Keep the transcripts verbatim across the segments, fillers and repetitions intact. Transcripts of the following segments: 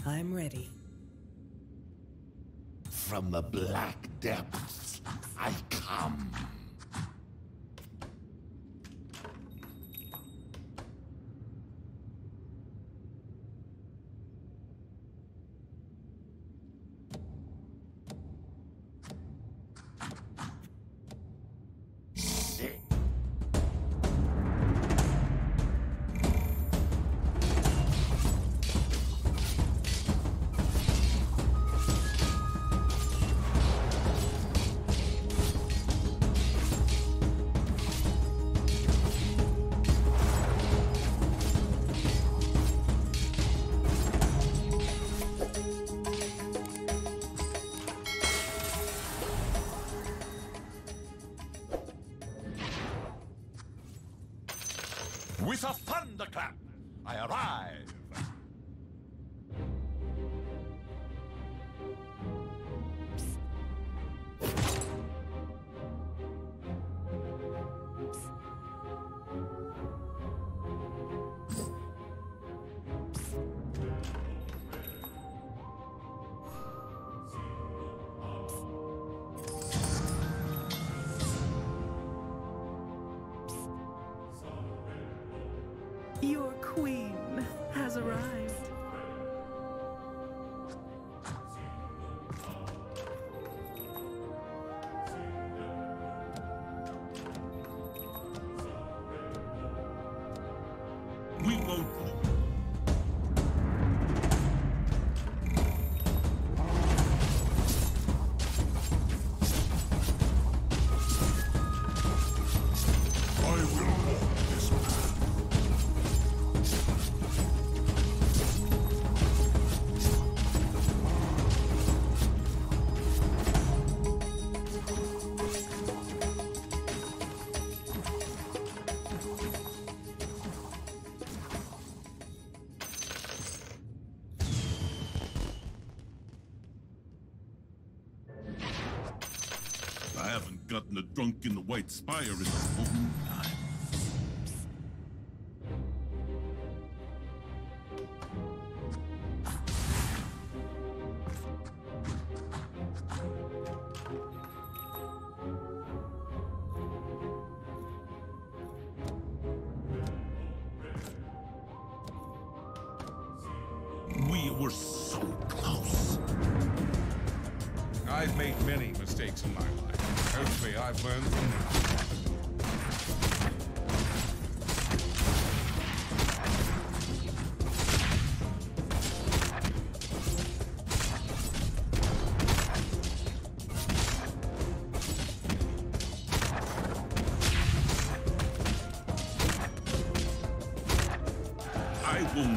I'm ready. From the black depths, I come. With a thunderclap, I arrive. Your queen has arrived. We won't. I will walk this path. I haven't gotten a drunk in the White Spire in a long time. We were so close. I've made many mistakes in my life. Hopefully I've learned from I won't.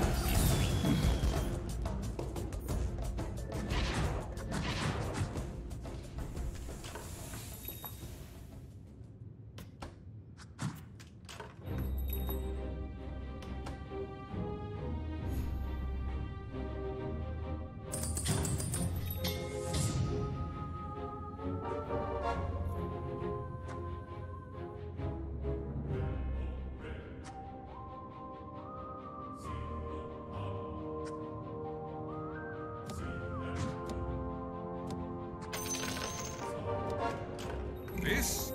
This?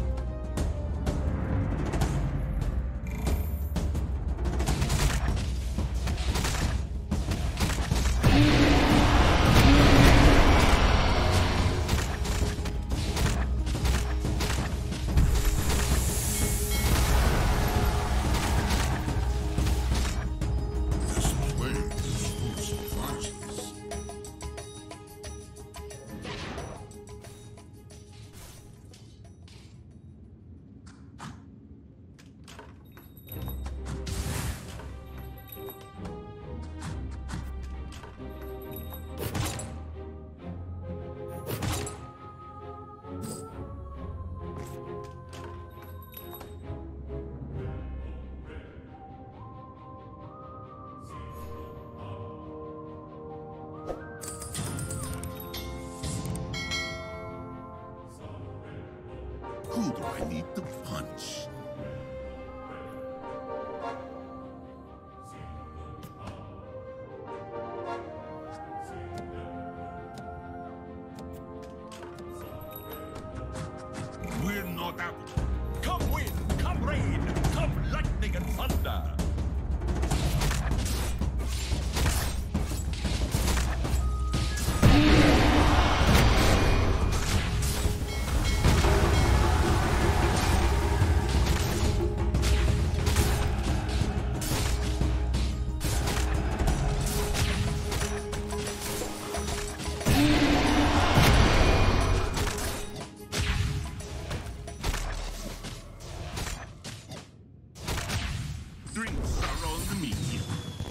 This place is full of surprises. Who do I need to punch? battle. Come wind, come rain, come lightning and thunder. Drinks are on the menu.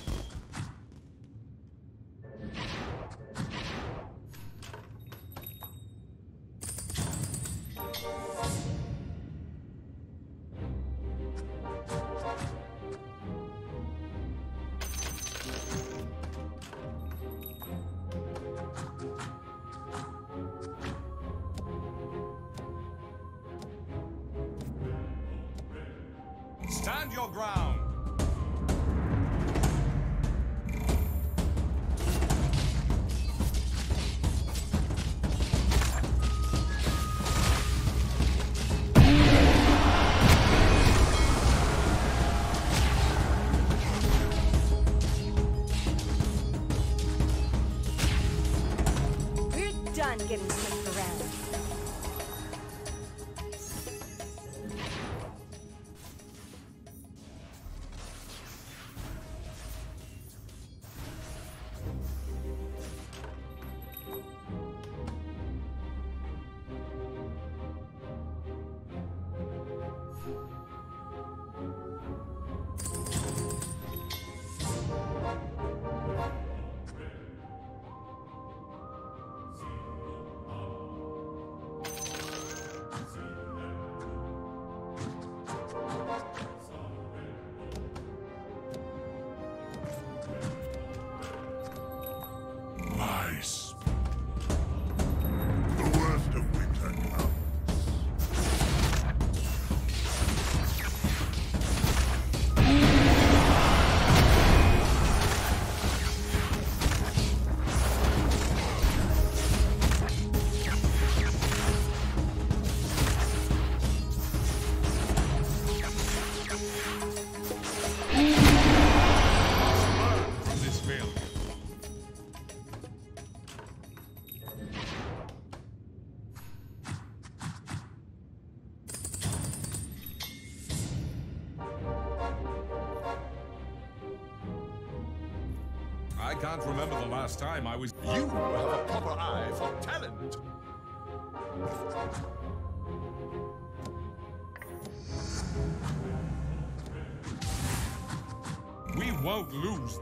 Stand your ground. We're done getting pushed around. Nice. The worst of winter comes. From this failure. I can't remember the last time I was. You have a proper eye for talent. We won't lose.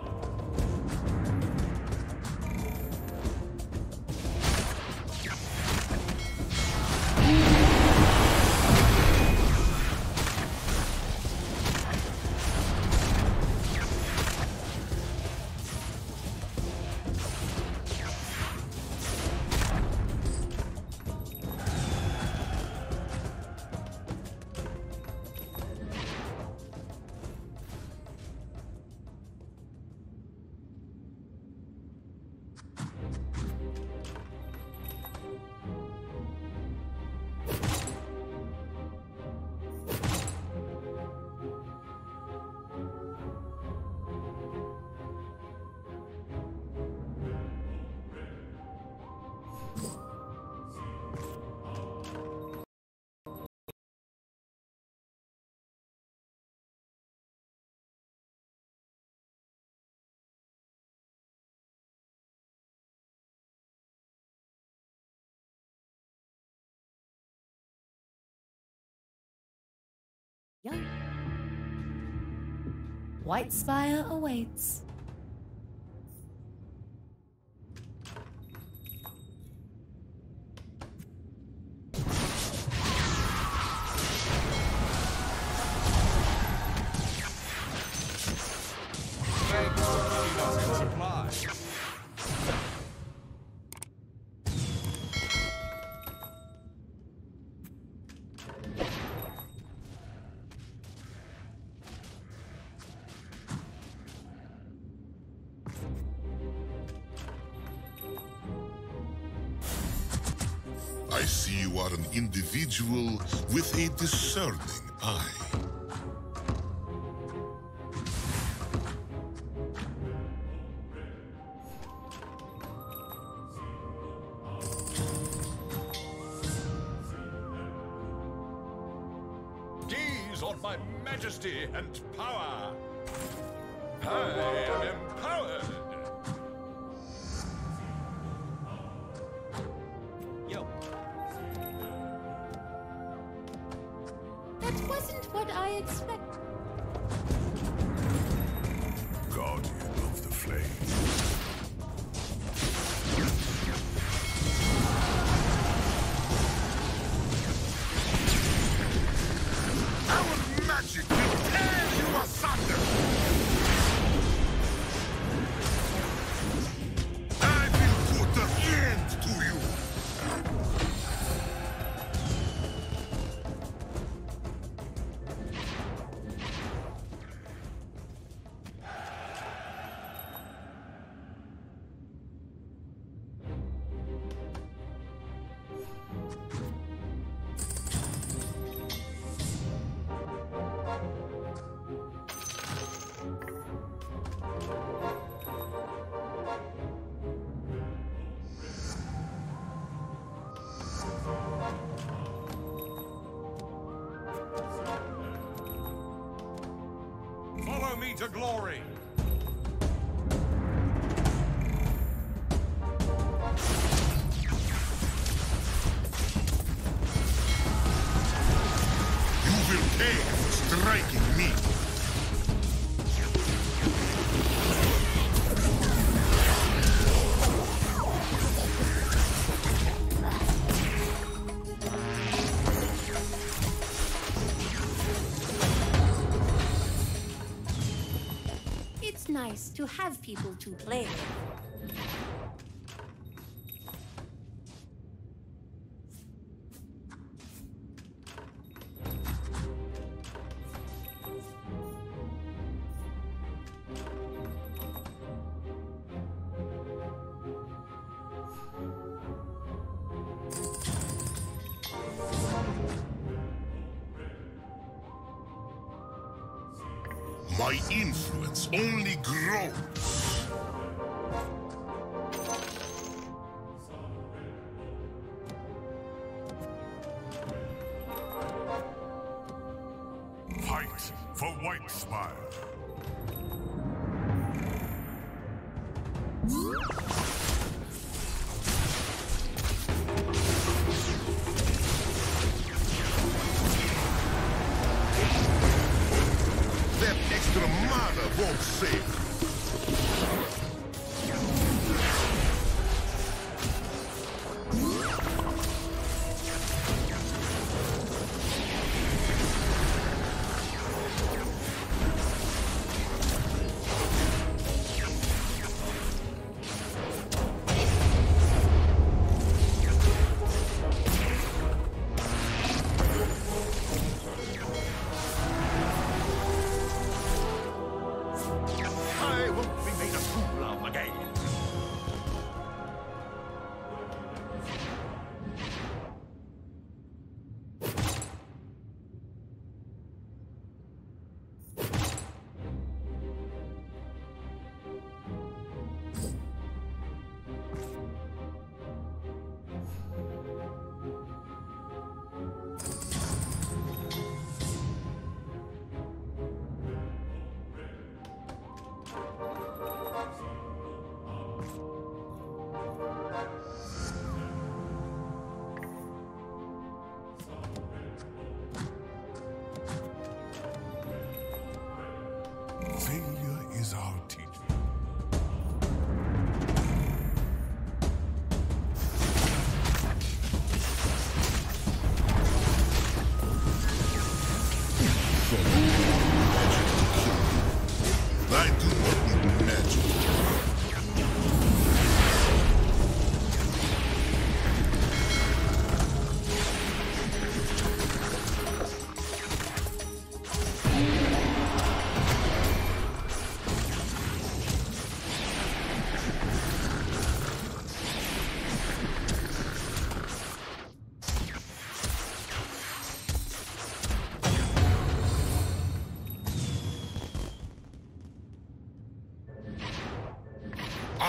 Young. White Spire awaits. Thanks for keeping us in supply. I see you are an individual with a discerning eye. Gaze on my majesty and power. I am empowered. Yo. That wasn't what I expected. Guardian of the flame. Our magic will tear you asunder! I will put an end to you! Follow me to glory. You will pay for striking me! It's nice to have people to play with. My influence only grows. Fight for White Spire. That extra mana won't save.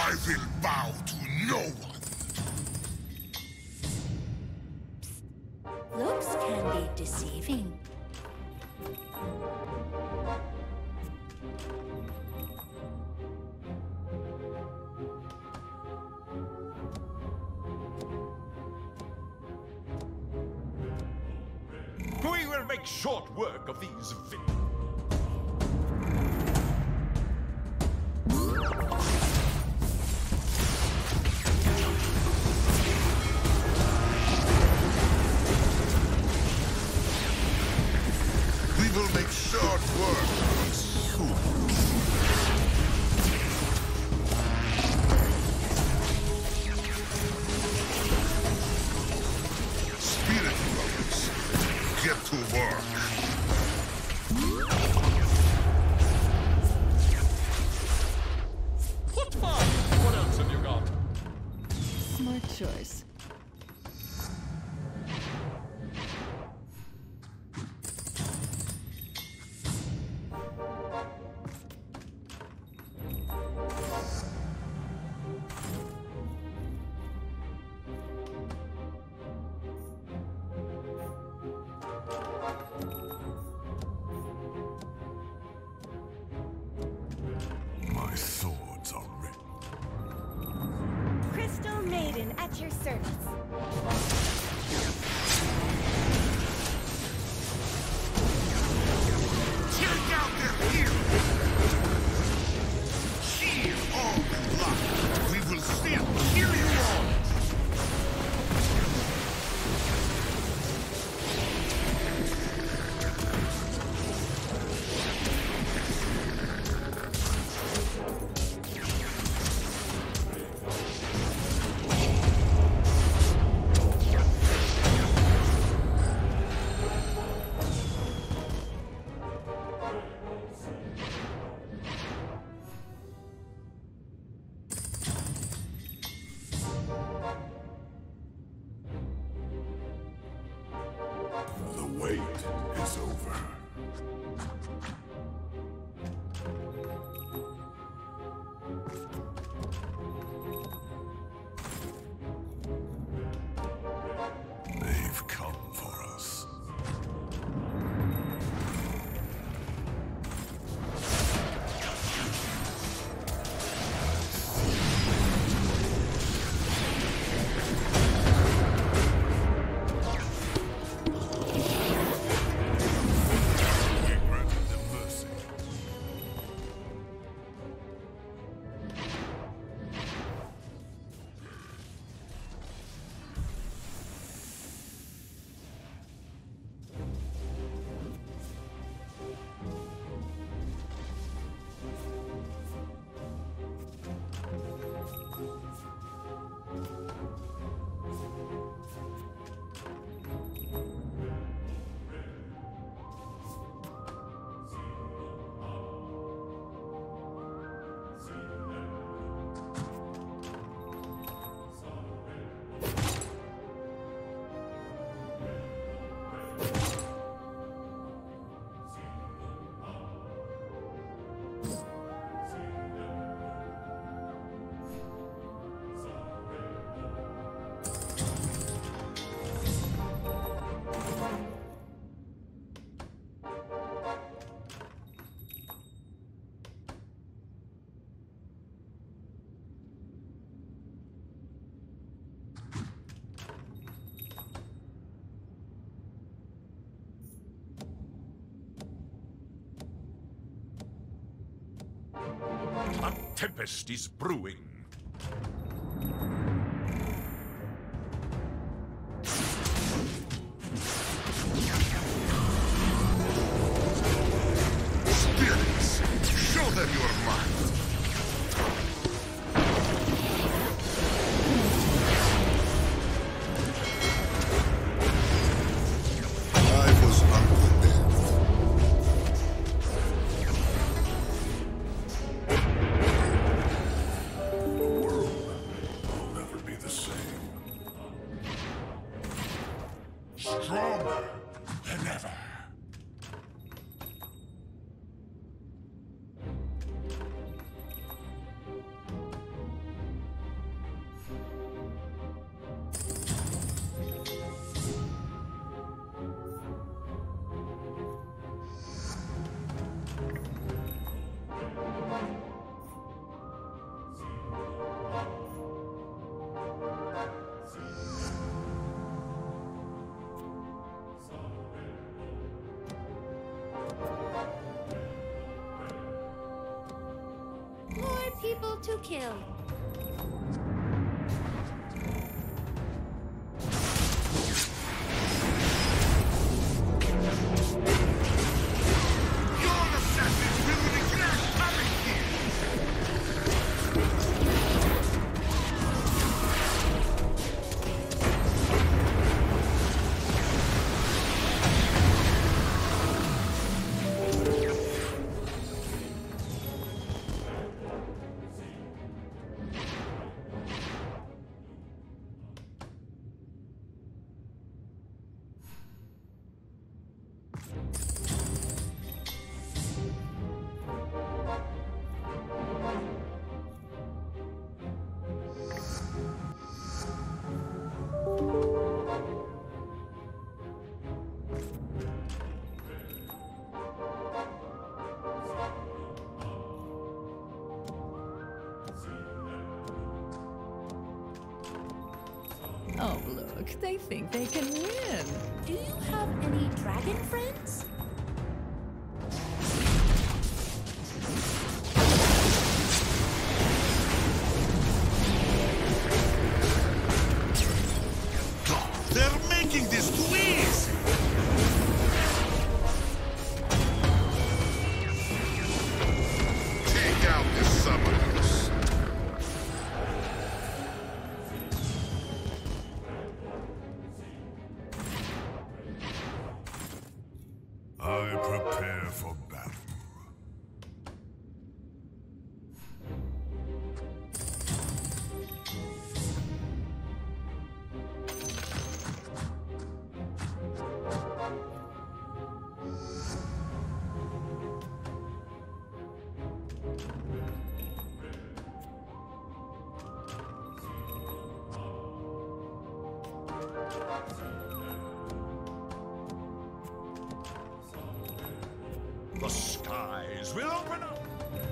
I will bow to no one. Looks can be deceiving. We will make short work of these villains. We will make short work of these fools. Spirit lovers, get to work. What fun! What else have you got? Smart choice. My swords are ready. Crystal Maiden at your service. Take out their heroes! Heal all you like. We will still kill you all! The wait is over. They've come for us. We granted them mercy. A tempest is brewing. Spirits, show them your might. I was unprepared. The world will never be the same. Stronger than ever. Round to kill. Your assassins will regret coming here! Oh, look, they think they can win. Do you have any dragon friends? They're making this too easy! Take out the summoners. I prepare for battle. The skies will open up.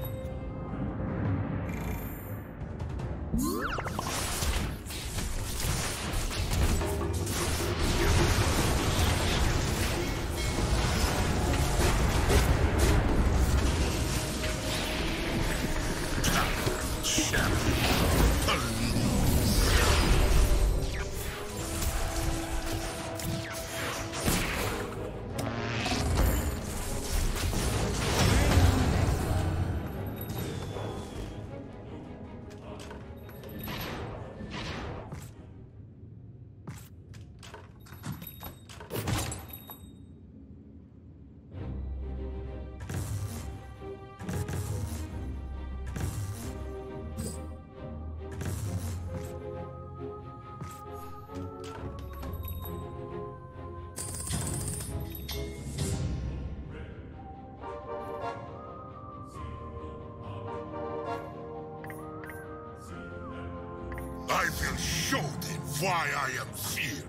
I will show them why I am feared.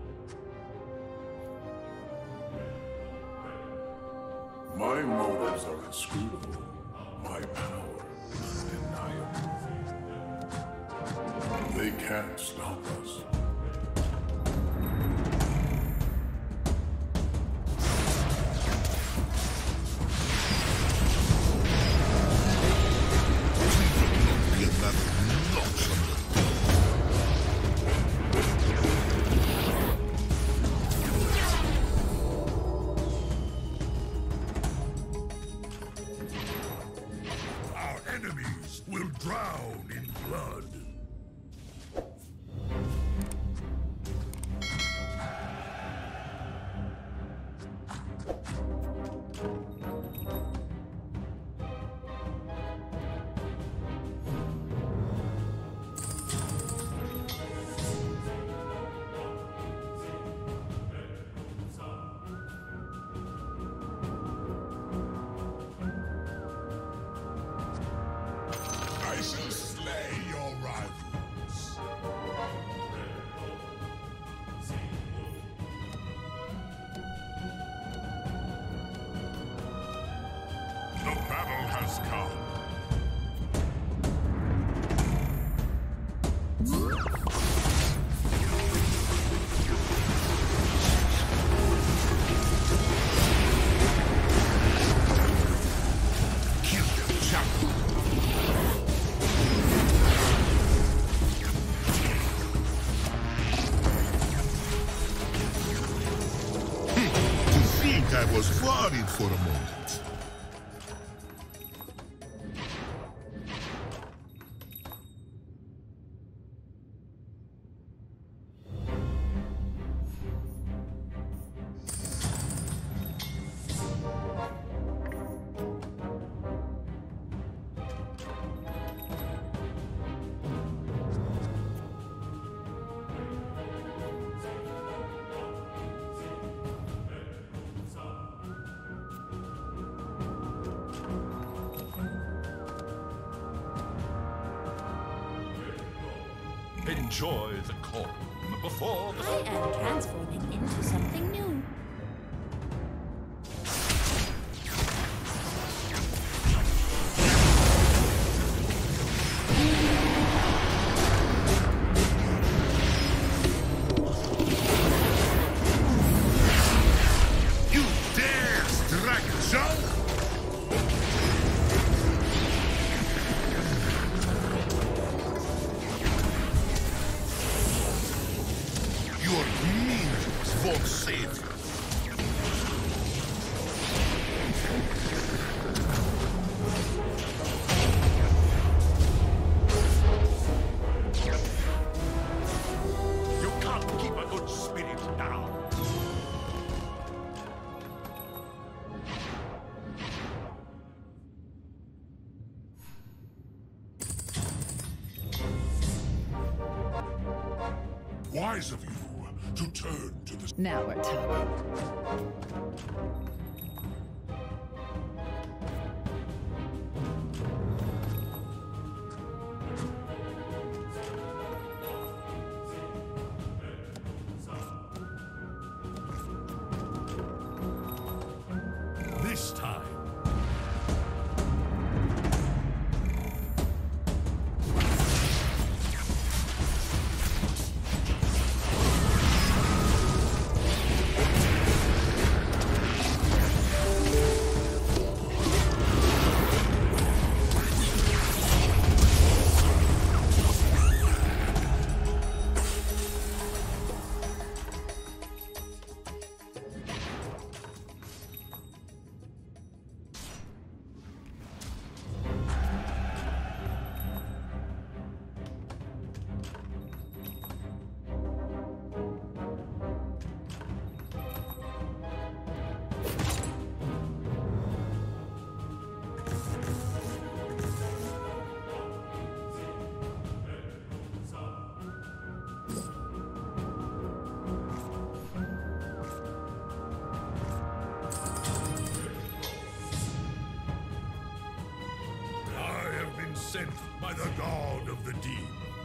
My motives are inscrutable. My power is undeniable. They can't stop us. Be another notch on the Our enemies will drown in blood. was worried for a moment. Enjoy the calm before the... I am transforming into something new. You dare strike Joe? Your meanness won't save you. You can't keep a good spirit down. Wise of you to turn to the... Now we're talking. This time. Sent by the god of the deep.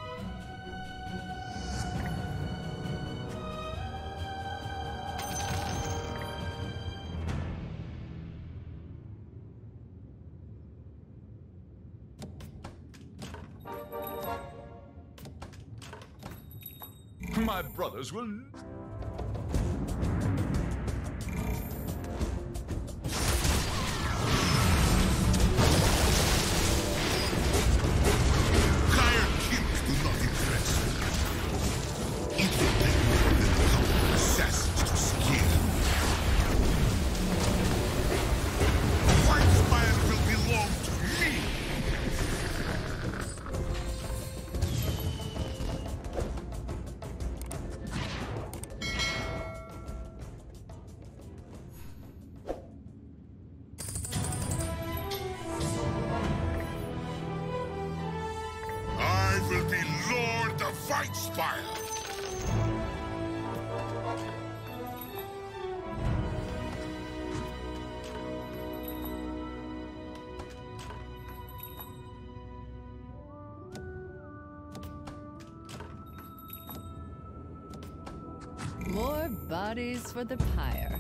My brothers will... will be Lord of Whitespire. More bodies for the pyre.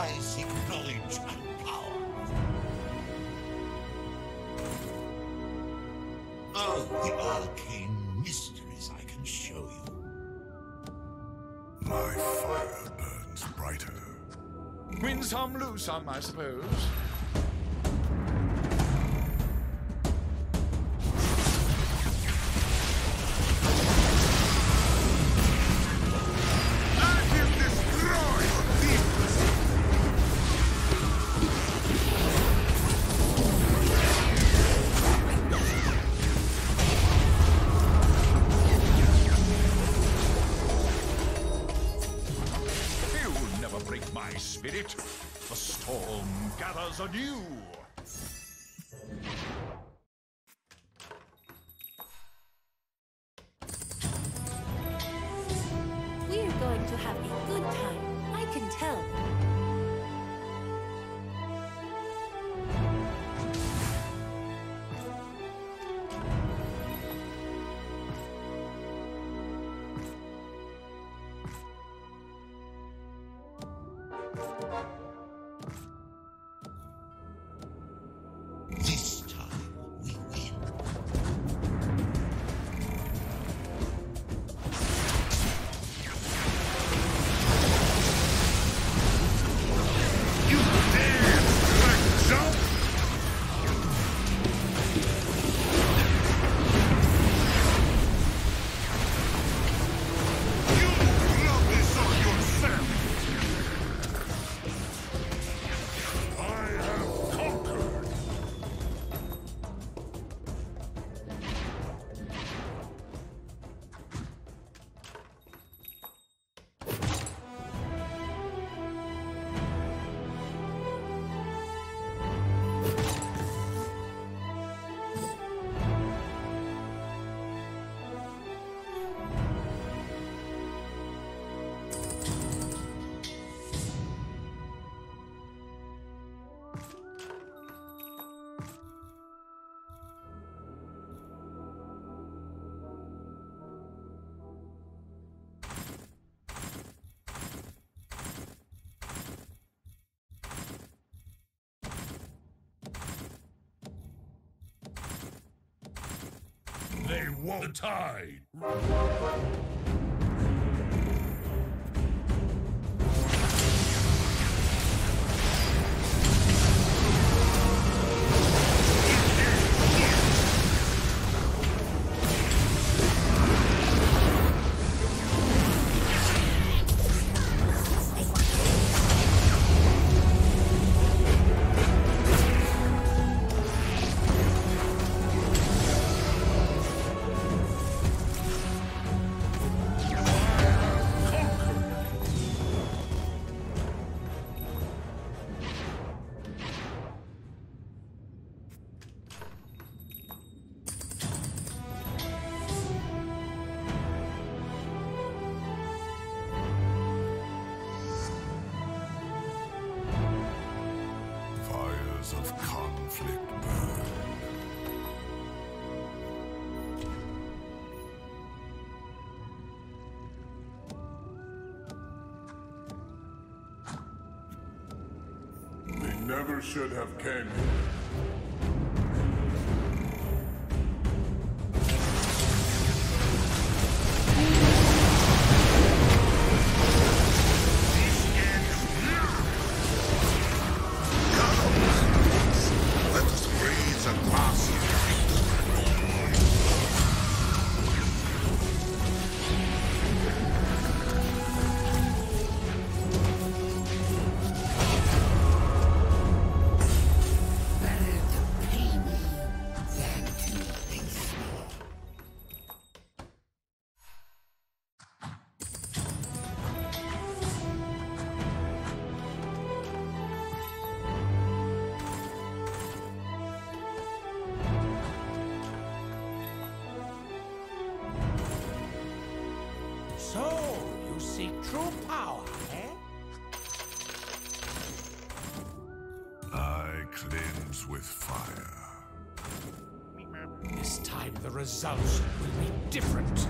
I seek knowledge and power. Of the arcane mysteries I can show you. My fire burns brighter. Win some, lose some, I suppose. Spirit, the storm gathers anew. We're going to have a good time. I can tell. This time we win. You dare to jump? You love this on yourself. I have conquered. They won't hide. Fires of conflict burn. They never should have came. Let us raise a glass of Better to pay me than to face me. So, you seek true power, eh? I cleanse with fire. This time the results will be different.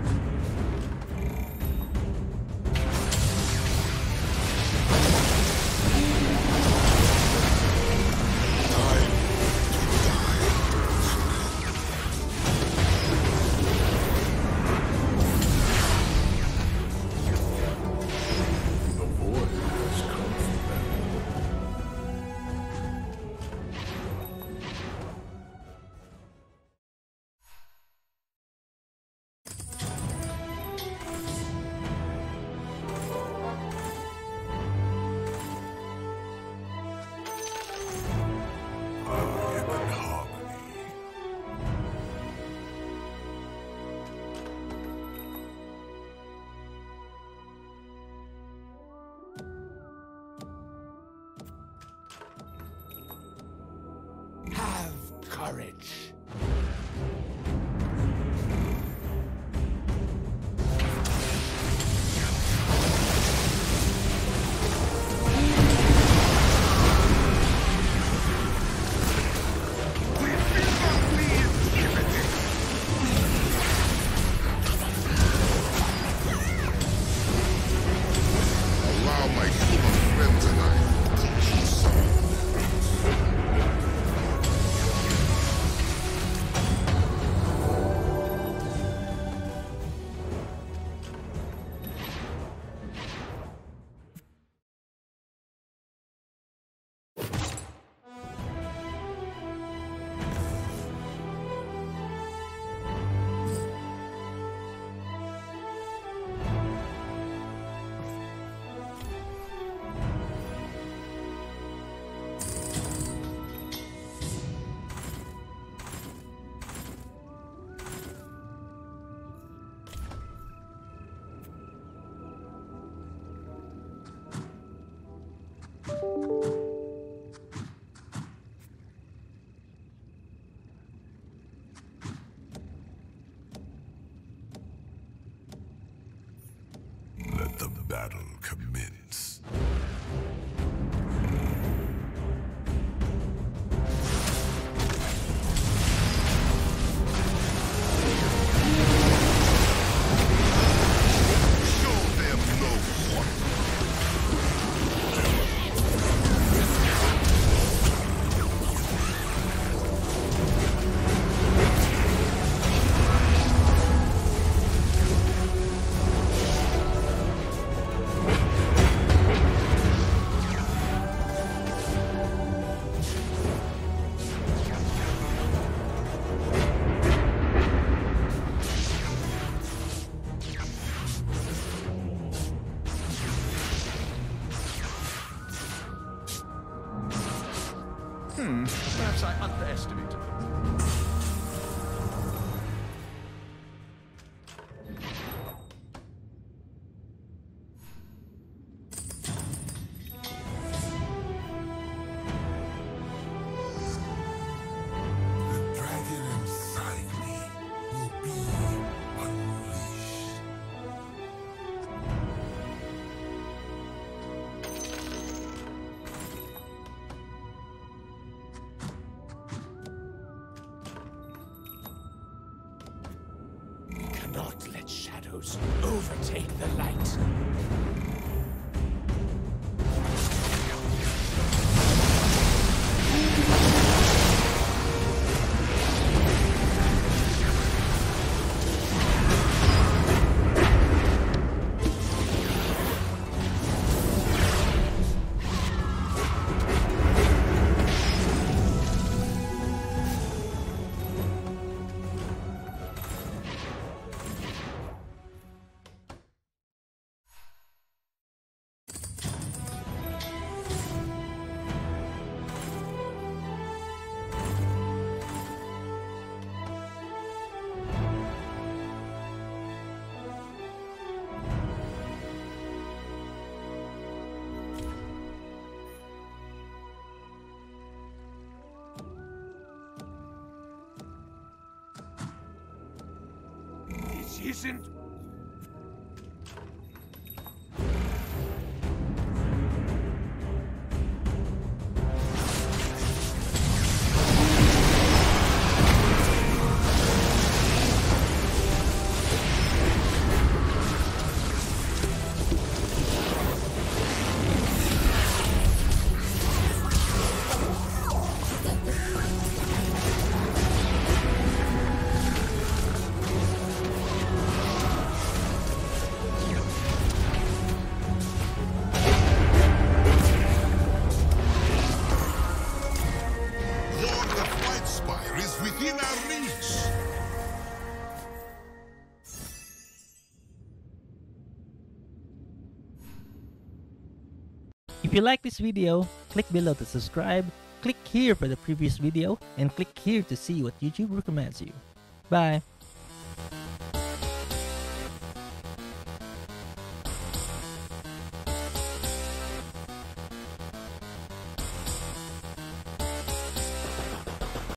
battle commence. Hmm, perhaps I underestimated them. The dragon inside me will be unleashed. Cannot let shadows overtake the light. This isn't... Within our reach! If you like this video, click below to subscribe, click here for the previous video, and click here to see what YouTube recommends you. Bye!